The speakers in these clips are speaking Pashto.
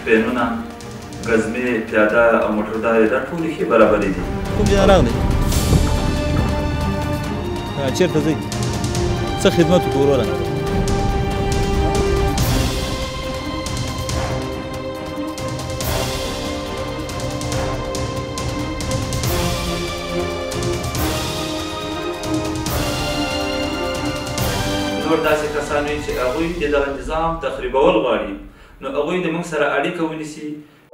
پینونه ګزمې پیاده او موټر دارې دا ټولې ښې برابرې دي. کوم ځای نه راغلی؟ چېرته ځئ؟ څه خدمت وکړو وروره؟ نور داسې کسان وي چې هغوی د دغه نظام تخریبول غواړي، نو هغوی د موږ سره اړیکه ونیسي.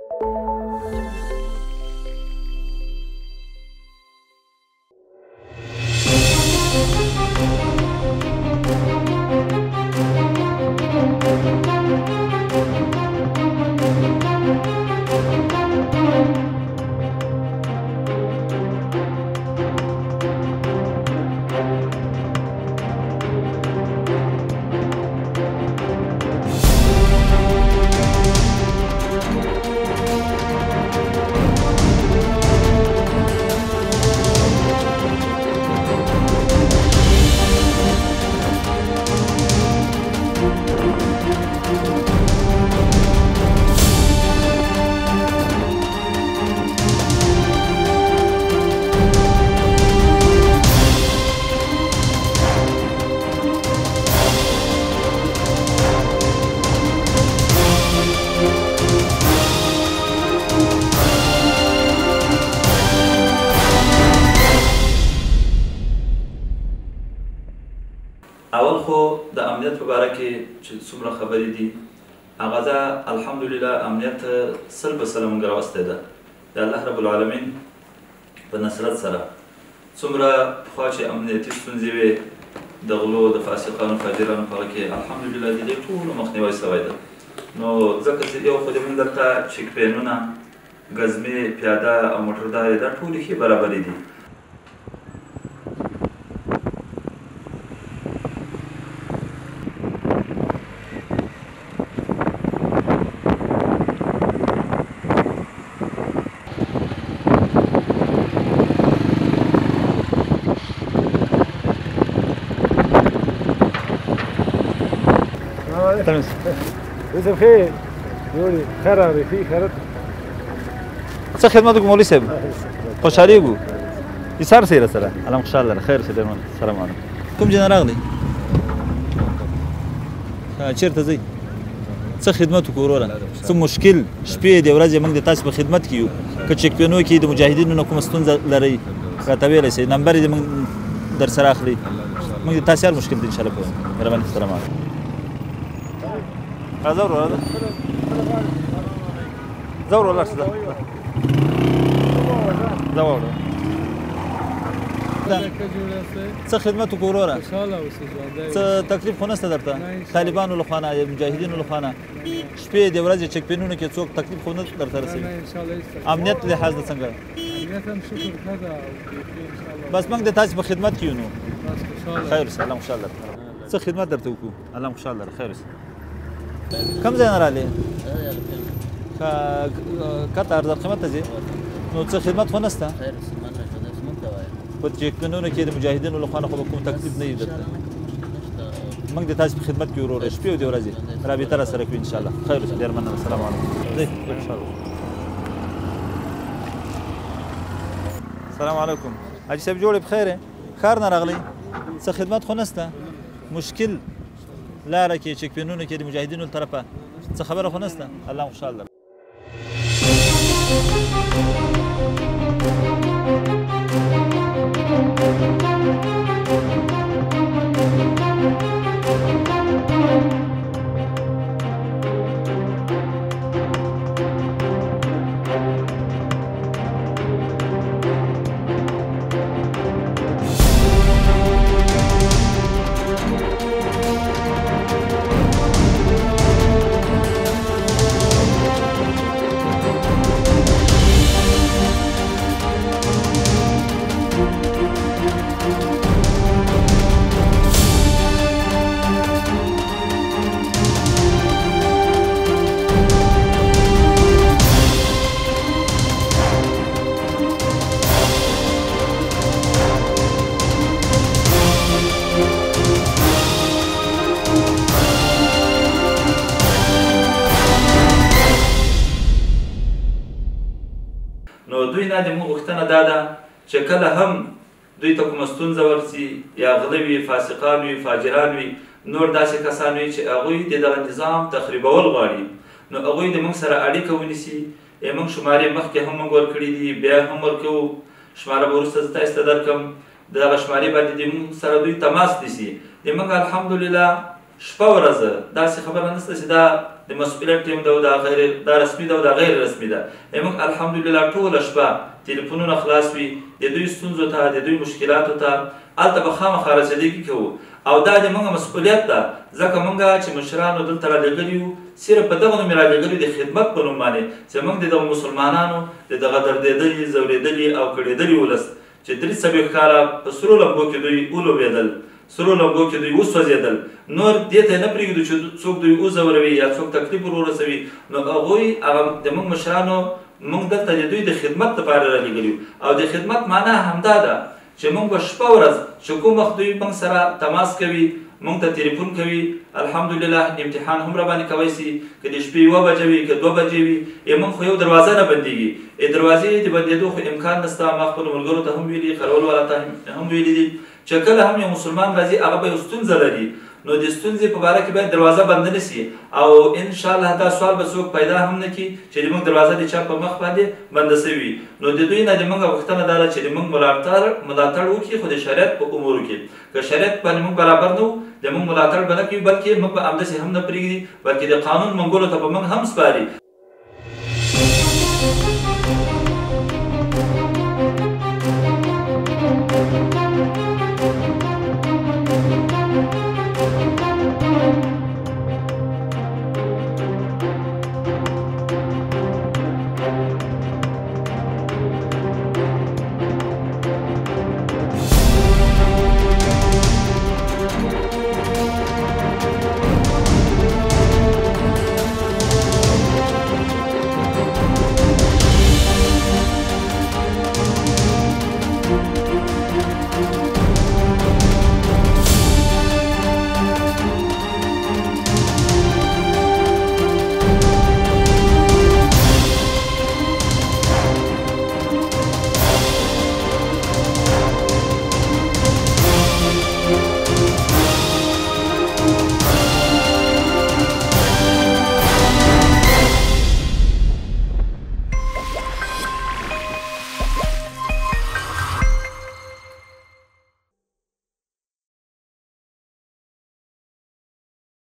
اول خو د امنیت په باره کې چې څومره خبرې دي هغه زه الحمدلله امنیت 100% موږ راوستی ده د الله رب العالمین په نصرت سره. څومره پخوا چې امنیتي ستونزې وې د غلو د فاسقانو فاجرانو په هغه کې الحمدلله د دې ټولو مخنیوی سوی ده. نو ځکه چې یو خو د موږ دلته چیک پینونه ګزمې پیاده او موټر دارې دا ټولې ښې برابرې دي. إذا خير يقول خير في خير څه خدمت وکړو مولوي صاحب؟ خوشحالي وکړو ایثار سره سره الله خوشحال لره خیر شه درمن سلام علیکم. کوم ځای نه راغلی؟ چېرته ځئ؟ څه خدمت وکړو وروره؟ څه مشکل شپې دې ورځې موږ د تاسو په خدمت کې یو. که چک پینو کې د مجاهدینو نه کومه ستونزه لرئ راته ویلی شئ، نمبر یې موږ در سره اخلي. موږ د تاسو هر مشکل ته انشاءالله کوو. مهرباني سلام علیکم. راځه وروره راځه ځه وروره لاړ شه ځه وروره. څه خدمت وکړو وروره؟ څه تکلیف خو نشته درته؟ طالبانو له خوا نه مجاهدینو له خوا نه شپې د ورځې چک پینونو کې څوک تکلیف خو نه درته رسوي؟ امنیت لحاظ نه څنګه؟ بس موږ د تاسو په خدمت کې یو. نو خیر اوسه الله خوشحال لره. څه خدمت درته وکړو الله خوشحال لره خیر اوسه. کوم ځای نه راغلی؟ کته ارزل قیمت ته ځې؟ نو څه خدمت خو نشته؟ په چک پینونو کې د مجاهدینو له خوا نه خو به کوم تکلیف نه وي درته. موږ د تاسو په خدمت کې وروره شپې او د ورځې رابطه راسره کوو انشاءالله. خیر اوسه ډېر مننه. السلام علیکم. السلام علیکم. حاجي صاحب جوړې بخیر یې؟ ښار نه راغلی؟ څه خدمت خو نشته؟ مشکل لاره کې چک پینونو کې د مجاهدینو له طرفه څه خبره خو نشته؟ الله خوشحال لره. نو دوی نه د موږ غوښتنه دا ده چې کله هم دوی ته کومه ستونزه ورسي یا غله وي فاسقان وي فاجران وي نور داسې کسان وي چې هغوی د دغه نظام تخریبول غواړي نو هغوی د موږ سره اړیکه ونیسي موږ شمارې مخکې هم موږ ورکړي دي بیا هم ورکوو شماره به وروسته زه تاسو ته درکړم د دغه شمارې باندې د موږ سره دوی تماس نیسي د موږ الحمدلله شپه ورځه داسې خبره نشته چې دا د مسؤلیت ټیم ده او دا رسمي ده او دا غیر رسمي ده موږ الحمدلله ټوله شپه تلیفونونه خلاص وي د دوی ستونزو ته د دوی مشکلاتو ته هلته به خامخا رسېدګي کوو او دا د موږ مسؤلیت ده ځکه موږ چې مشرانو دلته رالیږلي یو صرف په دغه نوم یې رالیږلي د خدمت په نوم باندې چې موږ د دغه مسلمانانو د دغه دردېدلي ځورېدلي او کړېدلي ولس چې 43 کاله په سرو لمبو کې دوی ولوبېدل سرو لمبو کې دوی وسوځېدل نور دې ته نه پرېږدو چې څوک دوی وځوروي یا څوک تکلیف ور ورسوي نو هغوی هغه د موږ مشرانو موږ دلته د دوی د خدمت لپاره رالیږلي او د خدمت معنا همدا ده چې موږ به شپه ورځ چې کوم وخت دوی موږ سره تماس کوي موږ ته تلیفون کوي الحمدلله امتحان هم راباندې کوی سي که د شپې 1 بجې وي که 2 بجې وي موږ خو یو دروازه نه بندېږي دروازې د بندېدو خو امکان نشته ما خپلو ملګرو ته هم ویلي خرول والا ته هم ویلي دي چې کله هم یو مسلمان راځي هغه به یو ستونزه لري نو د ستونزې په باره کې باید دروازه بنده نه سي او انشاءالله دا سوال به څوک پیدا هم نه کړي چې د موږ دروازه د چا په مخ باندې بنده سوي نو د دوی نه د موږ غوښتنه دا ده چې د موږ ملاتړ وکړي خو د شریعت په امورو کې که شریعت باندې موږ برابر نه وو د موږ ملاتړ به نه کوي بلکې موږ به همداسې هم نه پرېږدي بلکې د قانون منګولو ته به موږ هم سپاري